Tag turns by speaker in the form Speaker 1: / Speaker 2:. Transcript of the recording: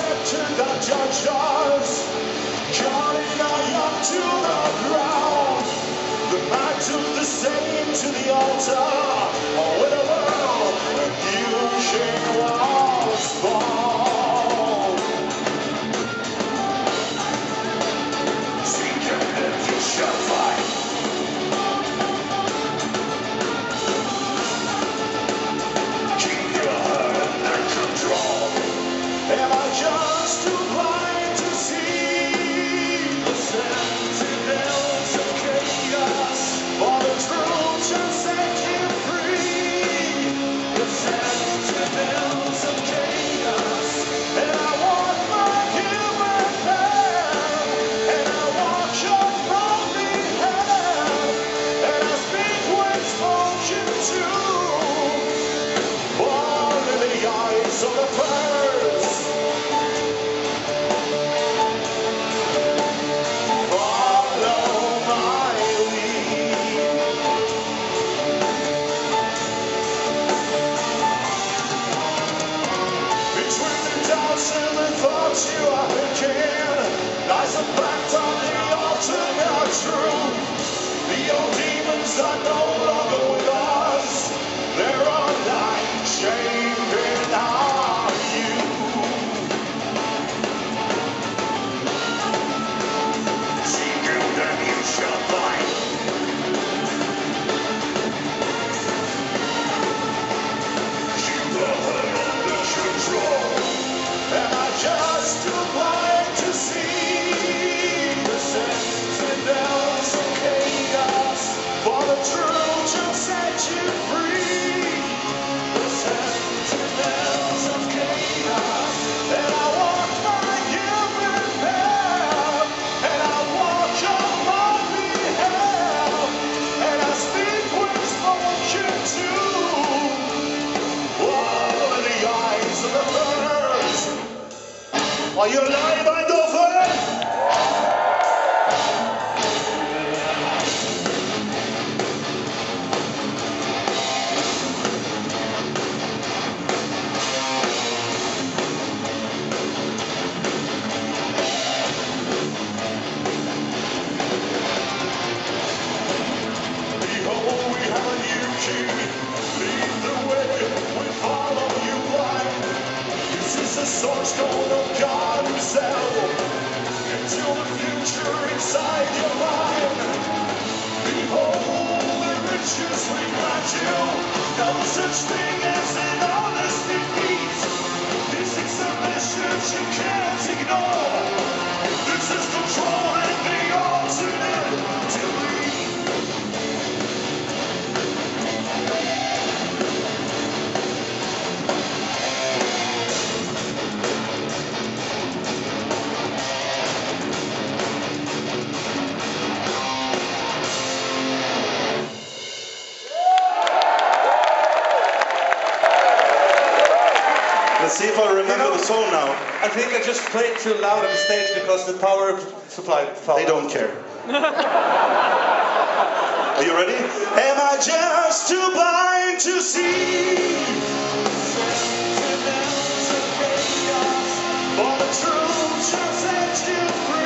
Speaker 1: scepter that judged us, calling our young to the ground. The man took the same to the altar, with a world with fusion was born. Seek and you shall find. Keep your heart under control. Am I just too blind to see the sentinels of chaos? For the truth shall set you free. The sentinels of chaos. And I walk my human path. And I walk your lonely hand. And I speak when spoken to. All in the eyes of the birds. Follow my lead. Between the doubts and the thoughts you are thinking, lies a fact on the alternate truth. The old demons are no longer with us. They're online, shaming our youth. Seek out and you shall find. Keep the heart under control. Am I just too blind to see the sentinels of chaos? For the truth shall set you free. The sentinels of chaos. And I walk my human path. And I walk on my behalf. And I speak when spoken to. All in the eyes of the birds. Are you alive, Eindhoven? Behold, we have a new king. Lead the way, we follow you blind. This is the source code of God himself. Into the future inside your mind. Behold, the riches we grant you. No such thing as an honest defeat. This is a message you can't ignore. This is control and the alternate delete.
Speaker 2: Let's see if I remember the song now.
Speaker 3: I think I just played too loud on the stage because the power supply fell.
Speaker 2: They don't care. Are you ready?
Speaker 1: Am I just too blind to see? Sentinels of chaos. For the truth shall set you free.